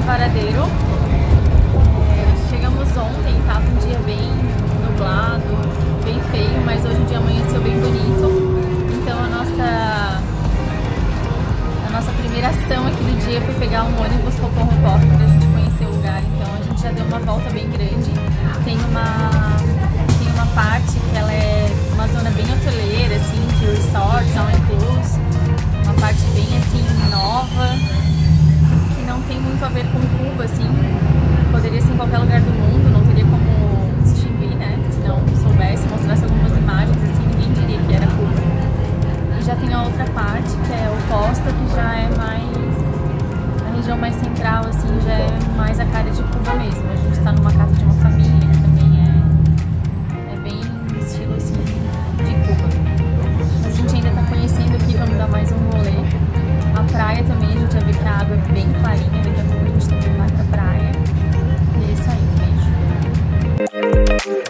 Varadeiro. Chegamos ontem, tava um dia bem nublado, bem feio, mas hoje o dia amanheceu bem bonito. Então a nossa primeira ação aqui do dia foi pegar um ônibus Socorro Pop pra gente conhecer o lugar. Então a gente já deu uma volta bem grande. Tem uma parte que ela é uma zona bem hoteleira, assim, de resorts, all inclusive. Uma parte bem assim nova, que não tem muito a ver com Cuba, assim. Poderia ser em qualquer lugar do mundo, não teria como distinguir, né? Se não soubesse, mostrasse algumas imagens, assim, ninguém diria que era Cuba. E já tem a outra parte, que é o Costa, que já é mais... a região mais central, assim, já é mais a cara de Cuba mesmo. A gente tá numa casa de uma família, que também é bem estilo, assim, de Cuba. Mas a gente ainda tá conhecendo aqui, vamos dar mais um rolê. A praia também, a gente já vê que a água é bem clarinha, daqui a pouco a gente também vai pra praia. E é isso aí, um beijo.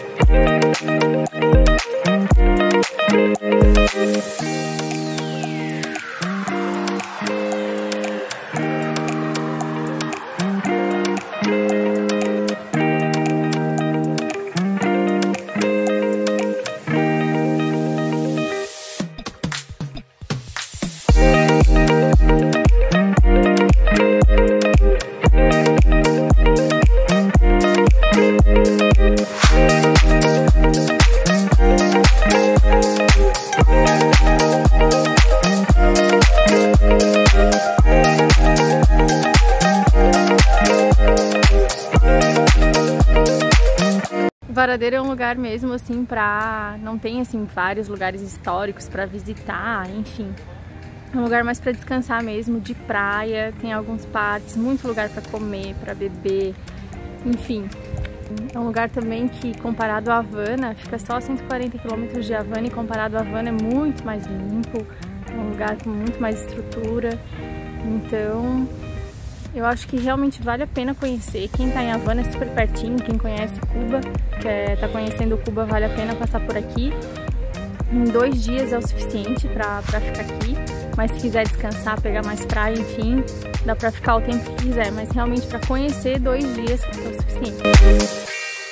Varadeiro é um lugar mesmo assim não tem assim vários lugares históricos para visitar, enfim. É um lugar mais para descansar mesmo, de praia, tem alguns parques, muito lugar para comer, para beber, enfim. É um lugar também que, comparado a Havana, fica só a 140 km de Havana, e comparado a Havana é muito mais limpo, é um lugar com muito mais estrutura. Então eu acho que realmente vale a pena conhecer. Quem tá em Havana é super pertinho, quem conhece Cuba, tá conhecendo Cuba, vale a pena passar por aqui. Em 2 dias é o suficiente pra ficar aqui, mas se quiser descansar, pegar mais praia, enfim, dá pra ficar o tempo que quiser, mas realmente pra conhecer 2 dias é o suficiente.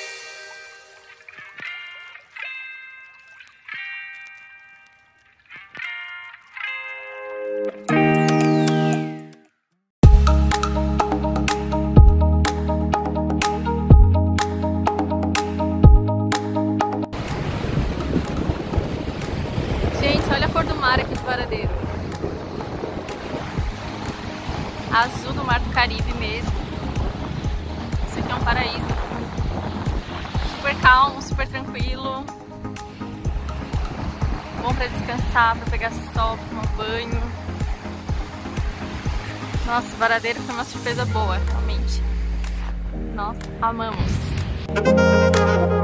Gente, olha a cor do mar aqui de Varadeiro. Azul do Mar do Caribe mesmo. Isso aqui é um paraíso. Super calmo, super tranquilo. Bom pra descansar, pra pegar sol, pra tomar banho. Nossa, Varadeiro foi uma surpresa boa, realmente. Nós amamos.